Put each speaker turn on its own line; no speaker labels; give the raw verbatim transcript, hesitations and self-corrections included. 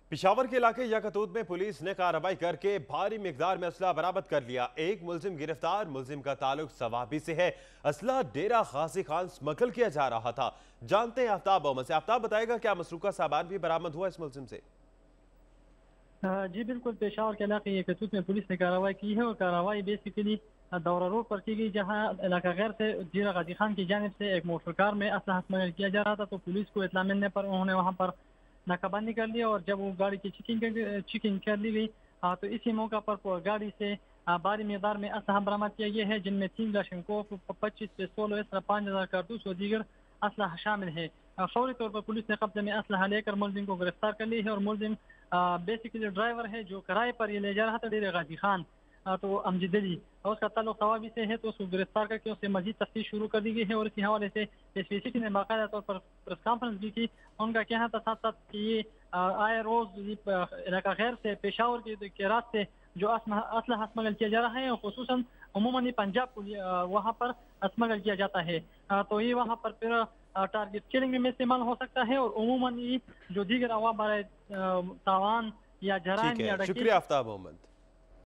पिशावर के इलाके याकतूत में पुलिस ने कार्रवाई करके भारी मिकदार में असला बरामद कर लिया। एक मुलजिम गिरफ्तार। मुलजिम का ताल्लुक सवाबी से है। असला डेरा गाजी खान स्मगल किया जा रहा था। जानते हैं आफ्ताब मोहम्मद से। आफ्ताब बताएगा क्या मसरूका सामान भी बरामद हुआ इस मुलजिम से?
जी बिल्कुल, पेशावर के इलाके याकतूत में पुलिस ने कार्रवाई की है और कार्रवाई बेसिकली दौरा रोड पर की गई, जहां इलाका गैर से डेरा गाजी खान की जानिब से एक मोटर कार में असला स्मगल किया जा रहा था। तो पुलिस को इत्तला मिलने पर उन्होंने वहां पर नाकाबंदी कर लिया और जब वो गाड़ी की चेकिंग चेकिंग कर ली गई तो इसी मौका पर गाड़ी से भारी मकदार में असलहा बरामद किया गया है, जिनमें तीन लाशंकों पच्चीस पिस्तौल इस तरह पाँच हजार कारतूस और दीगर असलहा शामिल है। फौरी तौर पर पुलिस ने कब्जे में असलहा लेकर मुलजिम को गिरफ्तार कर ली है और मुलजिम बेसिकली ड्राइवर है जो किराए पर ये ले जा रहा था डेरा गाजी खान, तो अमजद अली, और उसका ताल्लुक सवाबी से है, तो उसको गिरफ्तार करके उससे मजीद तफ्तीश शुरू कर दी गई है। और इसी हवाले से एस पी सी ने बाकायदा तौर पर प्रेस कॉन्फ्रेंस भी की। उनका कहना था साथ साथ कि ये आए रोज इलाका गैर से पेशावर के, के रास्ते जो असलहा स्मगल किया जा रहा है, खुसूसन अमूमन पंजाब को वहाँ पर स्मगल किया जाता है, तो ये वहाँ पर फिर टारगेट किलिंग में इस्तेमाल हो सकता है और अमूमन ये जो दीगर अवाम तावान या जराइम या
शुक्रिया आफ्ताब मोहम्मद।